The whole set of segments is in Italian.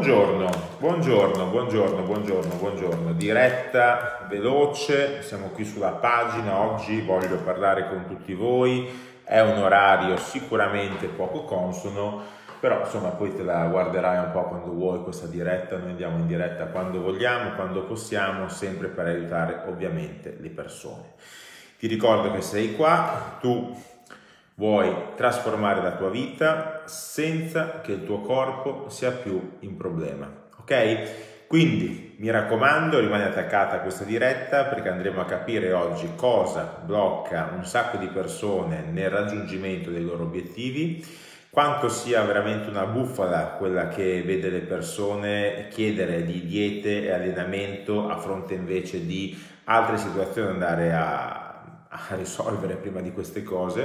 Buongiorno. Diretta veloce, siamo qui sulla pagina, oggi voglio parlare con tutti voi, è un orario sicuramente poco consono, però insomma poi te la guarderai un po' quando vuoi questa diretta, noi andiamo in diretta quando vogliamo, quando possiamo, sempre per aiutare ovviamente le persone. Ti ricordo che sei qua, tu vuoi trasformare la tua vita senza che il tuo corpo sia più in problema, ok? Quindi mi raccomando, rimani attaccata a questa diretta perché andremo a capire oggi cosa blocca un sacco di persone nel raggiungimento dei loro obiettivi, quanto sia veramente una bufala quella che vede le persone chiedere di diete e allenamento a fronte invece di altre situazioni da andare a risolvere prima di queste cose,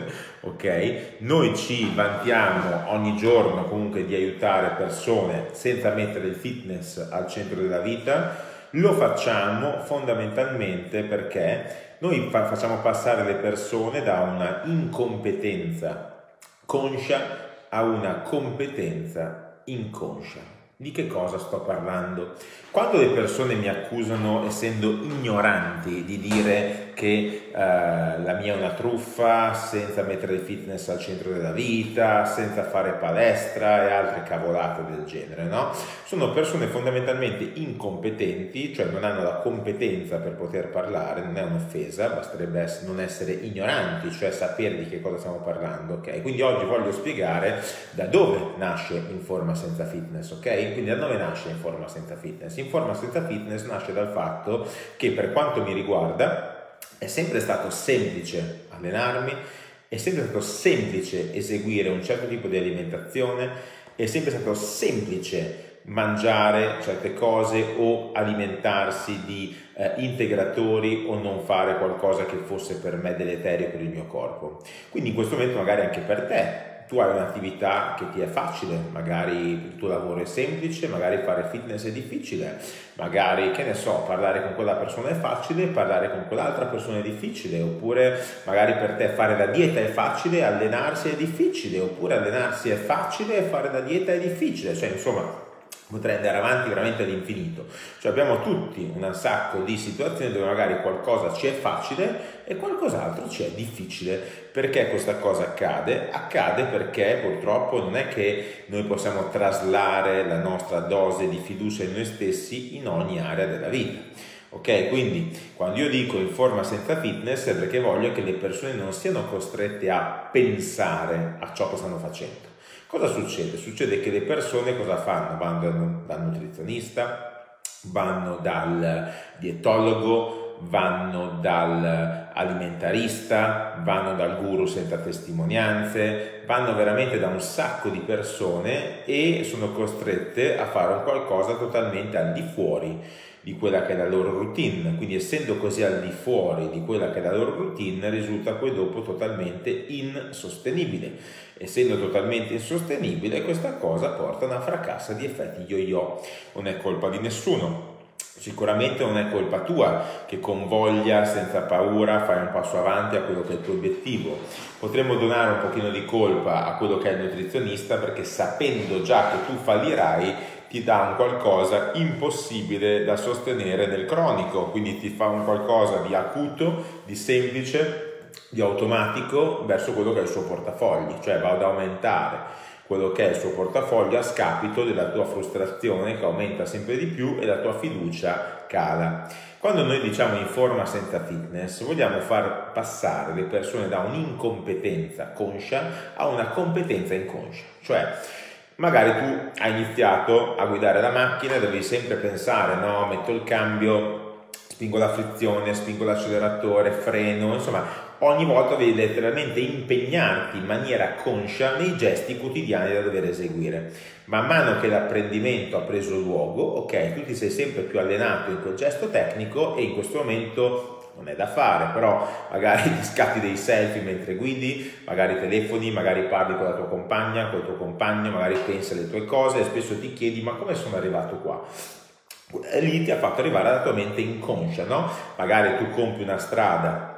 ok? Noi ci vantiamo ogni giorno comunque di aiutare persone senza mettere il fitness al centro della vita, lo facciamo fondamentalmente perché noi facciamo passare le persone da una incompetenza conscia a una competenza inconscia. Di che cosa sto parlando? Quando le persone mi accusano, essendo ignoranti, di dire che la mia è una truffa, senza mettere il fitness al centro della vita, senza fare palestra e altre cavolate del genere, no? Sono persone fondamentalmente incompetenti, cioè non hanno la competenza per poter parlare, non è un'offesa, basterebbe non essere ignoranti, cioè sapere di che cosa stiamo parlando, ok? Quindi oggi voglio spiegare da dove nasce Informa Senza Fitness, ok? Quindi da dove nasce Informa Senza Fitness? Informa Senza Fitness nasce dal fatto che, per quanto mi riguarda, è sempre stato semplice allenarmi, è sempre stato semplice eseguire un certo tipo di alimentazione, è sempre stato semplice mangiare certe cose o alimentarsi di integratori o non fare qualcosa che fosse per me deleterio per il mio corpo. Quindi in questo momento magari anche per te, tu hai un'attività che ti è facile, magari il tuo lavoro è semplice, magari fare fitness è difficile, magari, che ne so, parlare con quella persona è facile, parlare con quell'altra persona è difficile, oppure magari per te fare la dieta è facile, allenarsi è difficile, oppure allenarsi è facile e fare la dieta è difficile, cioè insomma potrei andare avanti veramente all'infinito. Cioè abbiamo tutti un sacco di situazioni dove magari qualcosa ci è facile e qualcos'altro ci è difficile. Perché questa cosa accade? Accade perché purtroppo non è che noi possiamo traslare la nostra dose di fiducia in noi stessi in ogni area della vita. Ok, quindi quando io dico Informa Senza Fitness è perché voglio che le persone non siano costrette a pensare a ciò che stanno facendo. Cosa succede? Succede che le persone cosa fanno? Vanno dal nutrizionista, vanno dal dietologo, vanno dal alimentarista, vanno dal guru senza testimonianze, vanno veramente da un sacco di persone e sono costrette a fare un qualcosa totalmente al di fuori di quella che è la loro routine. Quindi essendo così al di fuori di quella che è la loro routine risulta poi dopo totalmente insostenibile. Essendo totalmente insostenibile, questa cosa porta a una fracassa di effetti yo-yo. Non è colpa di nessuno. Sicuramente non è colpa tua che con voglia, senza paura, fai un passo avanti a quello che è il tuo obiettivo. Potremmo donare un pochino di colpa a quello che è il nutrizionista perché sapendo già che tu fallirai ti dà un qualcosa impossibile da sostenere nel cronico, quindi ti fa un qualcosa di acuto, di semplice, di automatico verso quello che è il suo portafogli, cioè va ad aumentare quello che è il suo portafoglio a scapito della tua frustrazione che aumenta sempre di più e la tua fiducia cala. Quando noi diciamo Informa Senza Fitness vogliamo far passare le persone da un'incompetenza conscia a una competenza inconscia, cioè magari tu hai iniziato a guidare la macchina e devi sempre pensare, no, metto il cambio, spingo la frizione, spingo l'acceleratore, freno, insomma ogni volta devi letteralmente impegnarti in maniera conscia nei gesti quotidiani da dover eseguire. Man mano che l'apprendimento ha preso luogo, ok, tu ti sei sempre più allenato in quel gesto tecnico e in questo momento non è da fare, però magari ti scatti dei selfie mentre guidi, magari telefoni, magari parli con la tua compagna, col tuo compagno, magari pensi alle tue cose e spesso ti chiedi ma come sono arrivato qua? Lì ti ha fatto arrivare alla tua mente inconscia, no? Magari tu compi una strada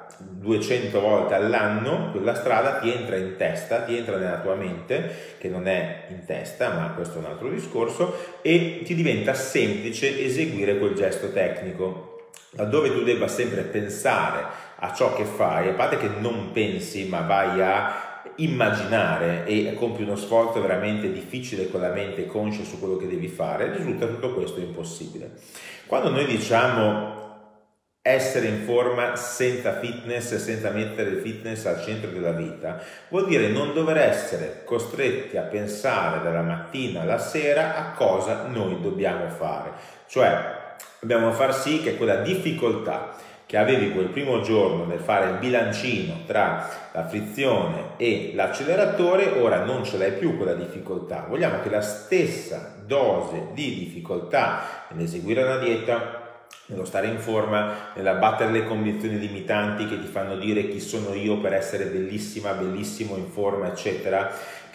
200 volte all'anno, quella strada ti entra in testa, ti entra nella tua mente, che non è in testa, ma questo è un altro discorso, e ti diventa semplice eseguire quel gesto tecnico, laddove tu debba sempre pensare a ciò che fai, a parte che non pensi ma vai a immaginare e compi uno sforzo veramente difficile con la mente conscia su quello che devi fare, risulta tutto questo impossibile. Quando noi diciamo essere in forma senza fitness, senza mettere il fitness al centro della vita, vuol dire non dover essere costretti a pensare dalla mattina alla sera a cosa noi dobbiamo fare, cioè dobbiamo far sì che quella difficoltà che avevi quel primo giorno nel fare il bilancino tra la frizione e l'acceleratore, ora non ce l'hai più quella difficoltà. Vogliamo che la stessa dose di difficoltà nell'eseguire una dieta, nello stare in forma, nell'abbattere le convinzioni limitanti che ti fanno dire chi sono io per essere bellissima, bellissimo, in forma, eccetera,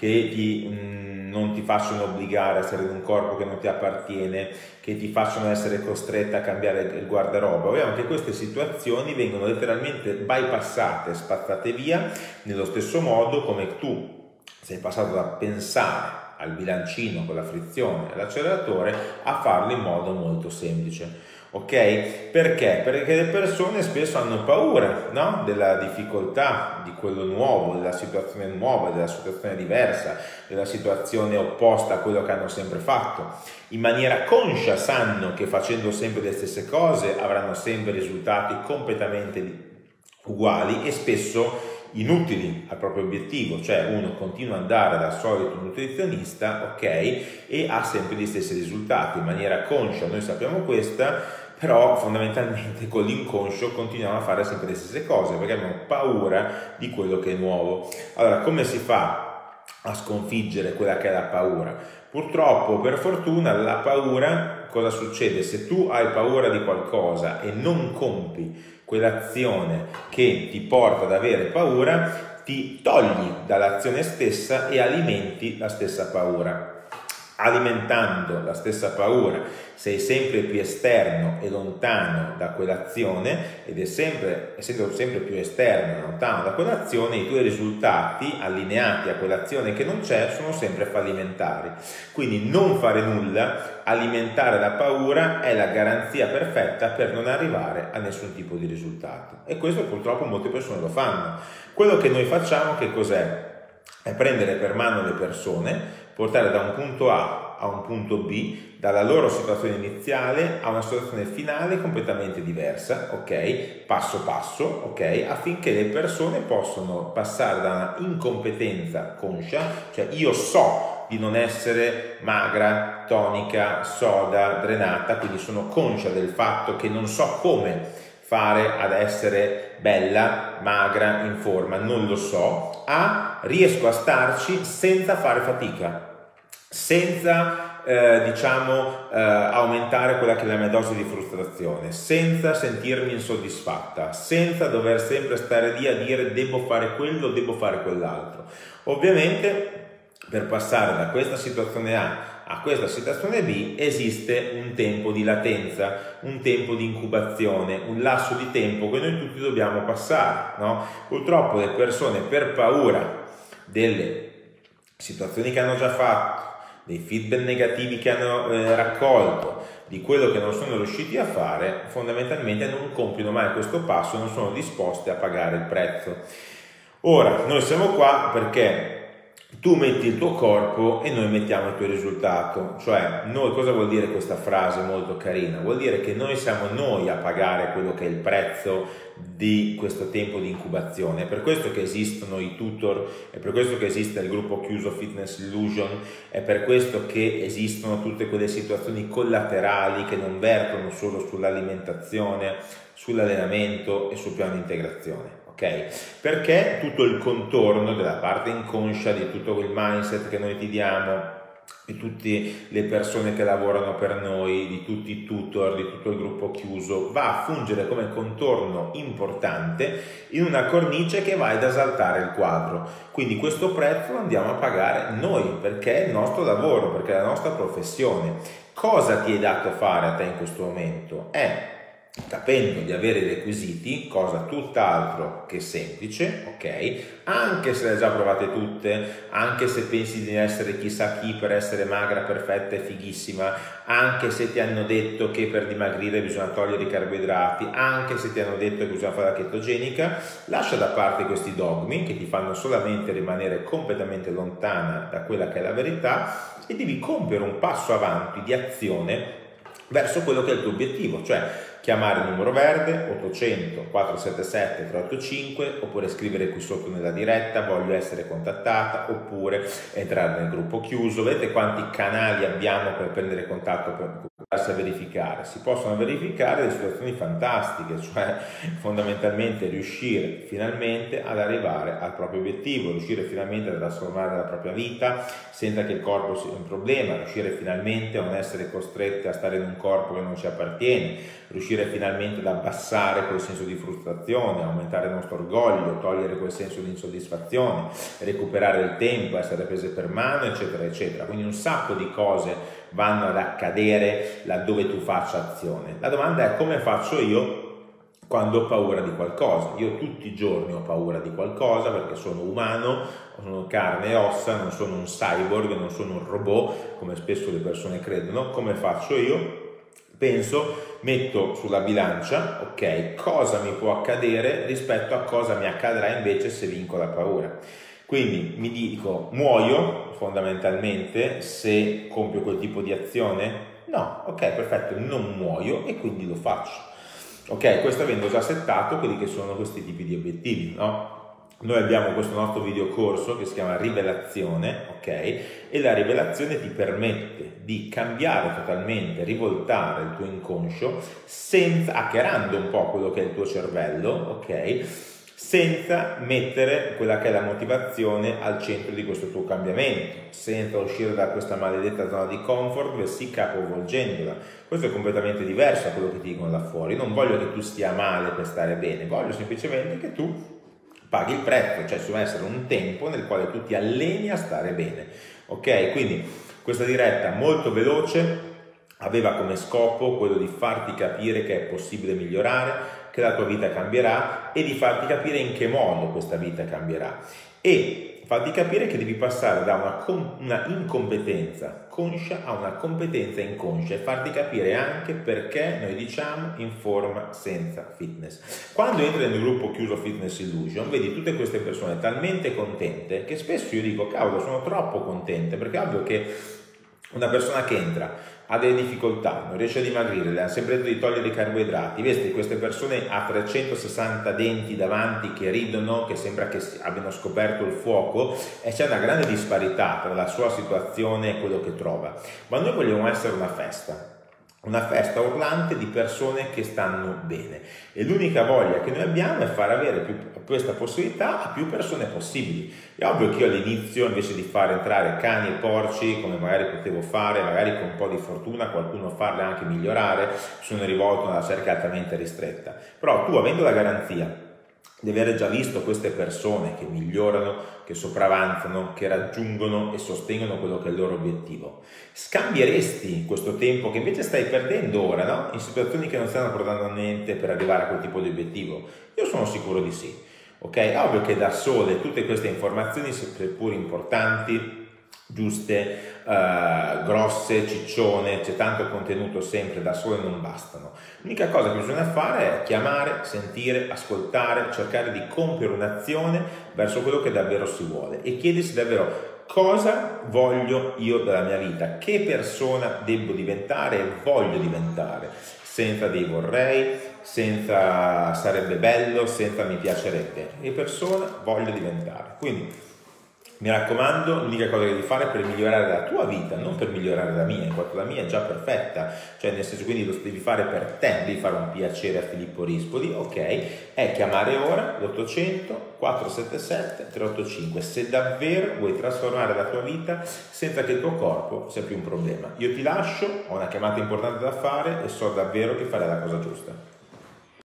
che non ti facciano obbligare a essere in un corpo che non ti appartiene, che ti facciano essere costretta a cambiare il guardaroba. Vogliamo che queste situazioni vengono letteralmente bypassate, spazzate via, nello stesso modo come tu sei passato da pensare al bilancino con la frizione e l'acceleratore a farlo in modo molto semplice. Ok? Perché? Perché le persone spesso hanno paura, no? Della difficoltà, di quello nuovo, della situazione nuova, della situazione diversa, della situazione opposta a quello che hanno sempre fatto. In maniera conscia sanno che facendo sempre le stesse cose avranno sempre risultati completamente uguali e spesso inutili al proprio obiettivo, cioè uno continua ad andare dal solito nutrizionista, ok, e ha sempre gli stessi risultati. In maniera conscia noi sappiamo questa, però fondamentalmente con l'inconscio continuiamo a fare sempre le stesse cose perché abbiamo paura di quello che è nuovo. Allora, come si fa a sconfiggere quella che è la paura? Purtroppo, per fortuna, la paura, cosa succede? Se tu hai paura di qualcosa e non compi quell'azione che ti porta ad avere paura, ti togli dall'azione stessa e alimenti la stessa paura. Alimentando la stessa paura sei sempre più esterno e lontano da quell'azione ed essendo sempre più esterno e lontano da quell'azione, i tuoi risultati allineati a quell'azione che non c'è sono sempre fallimentari. Quindi non fare nulla, alimentare la paura è la garanzia perfetta per non arrivare a nessun tipo di risultato, e questo purtroppo molte persone lo fanno. Quello che noi facciamo che cos'è? È prendere per mano le persone, portare da un punto A a un punto B, dalla loro situazione iniziale a una situazione finale completamente diversa, ok? Passo passo, ok? Affinché le persone possano passare da una incompetenza conscia, cioè io so di non essere magra, tonica, soda, drenata, quindi sono conscia del fatto che non so come fare ad essere bella, magra, in forma, non lo so, riesco a starci senza fare fatica, senza aumentare quella che è la mia dose di frustrazione, senza sentirmi insoddisfatta, senza dover sempre stare lì a dire devo fare quello, devo fare quell'altro. Ovviamente per passare da questa situazione A questa situazione B esiste un tempo di latenza, un tempo di incubazione, un lasso di tempo che noi tutti dobbiamo passare, no? Purtroppo le persone, per paura delle situazioni che hanno già fatto, dei feedback negativi che hanno raccolto, di quello che non sono riusciti a fare, fondamentalmente non compiono mai questo passo, non sono disposti a pagare il prezzo. Ora, noi siamo qua perché tu metti il tuo corpo e noi mettiamo il tuo risultato. Cioè, noi, cosa vuol dire questa frase molto carina? Vuol dire che noi siamo noi a pagare quello che è il prezzo di questo tempo di incubazione. È per questo che esistono i tutor, è per questo che esiste il gruppo chiuso Fitness Illusion, è per questo che esistono tutte quelle situazioni collaterali che non vertono solo sull'alimentazione, sull'allenamento e sul piano di integrazione. Okay? Perché tutto il contorno della parte inconscia di tutto quel mindset che noi ti diamo, di tutte le persone che lavorano per noi, di tutti i tutor, di tutto il gruppo chiuso, va a fungere come contorno importante in una cornice che va ad esaltare il quadro. Quindi questo prezzo lo andiamo a pagare noi, perché è il nostro lavoro, perché è la nostra professione. Cosa ti è dato fare a te in questo momento? È capendo di avere i requisiti, cosa tutt'altro che semplice, ok? Anche se le hai già provate tutte, anche se pensi di essere chissà chi per essere magra, perfetta e fighissima, anche se ti hanno detto che per dimagrire bisogna togliere i carboidrati, anche se ti hanno detto che bisogna fare la chetogenica, lascia da parte questi dogmi che ti fanno solamente rimanere completamente lontana da quella che è la verità e devi compiere un passo avanti di azione verso quello che è il tuo obiettivo, cioè chiamare il numero verde 800 477 385 oppure scrivere qui sotto nella diretta voglio essere contattata, oppure entrare nel gruppo chiuso. Vedete quanti canali abbiamo per prendere contatto, per andarsi a verificare. Si possono verificare delle situazioni fantastiche, cioè fondamentalmente riuscire finalmente ad arrivare al proprio obiettivo, riuscire finalmente a trasformare la propria vita senza che il corpo sia un problema, riuscire finalmente a non essere costretti a stare in un corpo che non ci appartiene, riuscire finalmente ad abbassare quel senso di frustrazione, aumentare il nostro orgoglio, togliere quel senso di insoddisfazione, recuperare il tempo, essere prese per mano, eccetera, eccetera. Quindi un sacco di cose vanno ad accadere laddove tu faccia azione. La domanda è: come faccio io quando ho paura di qualcosa? Io tutti i giorni ho paura di qualcosa perché sono umano, sono carne e ossa, non sono un cyborg, non sono un robot, come spesso le persone credono. Come faccio io? Penso, metto sulla bilancia, ok, cosa mi può accadere rispetto a cosa mi accadrà invece se vinco la paura. Quindi mi dico: muoio fondamentalmente se compio quel tipo di azione? No, ok, perfetto, non muoio e quindi lo faccio. Ok, questo avendo già settato quelli che sono questi tipi di obiettivi, no? Noi abbiamo questo nostro videocorso che si chiama Rivelazione, ok? E la rivelazione ti permette di cambiare totalmente, rivoltare il tuo inconscio, hackerando un po' quello che è il tuo cervello, ok? Senza mettere quella che è la motivazione al centro di questo tuo cambiamento, senza uscire da questa maledetta zona di comfort, bensì capovolgendola. Questo è completamente diverso da quello che ti dicono da fuori. Non voglio che tu stia male per stare bene, voglio semplicemente che tu paghi il prezzo, cioè deve essere un tempo nel quale tu ti alleni a stare bene, ok? Quindi questa diretta molto veloce aveva come scopo quello di farti capire che è possibile migliorare, che la tua vita cambierà e di farti capire in che modo questa vita cambierà e farti capire che devi passare da una incompetenza conscia a una competenza inconscia e farti capire anche perché noi diciamo in forma senza fitness. Quando entri nel gruppo chiuso Fitness Illusion vedi tutte queste persone talmente contente che spesso io dico: cavolo, sono troppo contente, perché è ovvio che una persona che entra ha delle difficoltà, non riesce a dimagrire, le hanno sempre detto di togliere i carboidrati, vedi queste persone a 360 denti davanti che ridono, che sembra che abbiano scoperto il fuoco, e c'è una grande disparità tra la sua situazione e quello che trova. Ma noi vogliamo essere una festa urlante di persone che stanno bene, e l'unica voglia che noi abbiamo è far avere questa possibilità a più persone possibili. È ovvio che io all'inizio, invece di far entrare cani e porci come magari potevo fare, magari con un po' di fortuna qualcuno farle anche migliorare, sono rivolto a una cerca altamente ristretta. Però tu, avendo la garanzia di avere già visto queste persone che migliorano, che sopravanzano, che raggiungono e sostengono quello che è il loro obiettivo, scambieresti questo tempo che invece stai perdendo ora, no? In situazioni che non stanno portando a niente per arrivare a quel tipo di obiettivo? Io sono sicuro di sì. Ok, ovvio che da sole tutte queste informazioni, seppur importanti, giuste, grosse, ciccione, c'è tanto contenuto sempre, da sole non bastano. L'unica cosa che bisogna fare è chiamare, sentire, ascoltare, cercare di compiere un'azione verso quello che davvero si vuole e chiedersi davvero: cosa voglio io dalla mia vita? Che persona devo diventare e voglio diventare? Senza dei vorrei, senza sarebbe bello, senza mi piacerebbe. Che persona voglio diventare? Quindi mi raccomando, l'unica cosa che devi fare per migliorare la tua vita, non per migliorare la mia, in quanto la mia è già perfetta, cioè nel senso, quindi lo devi fare per te, devi fare un piacere a Filippo Rispoli, ok? È chiamare ora l'800 477 385 se davvero vuoi trasformare la tua vita senza che il tuo corpo sia più un problema. Io ti lascio, ho una chiamata importante da fare e so davvero che farai la cosa giusta.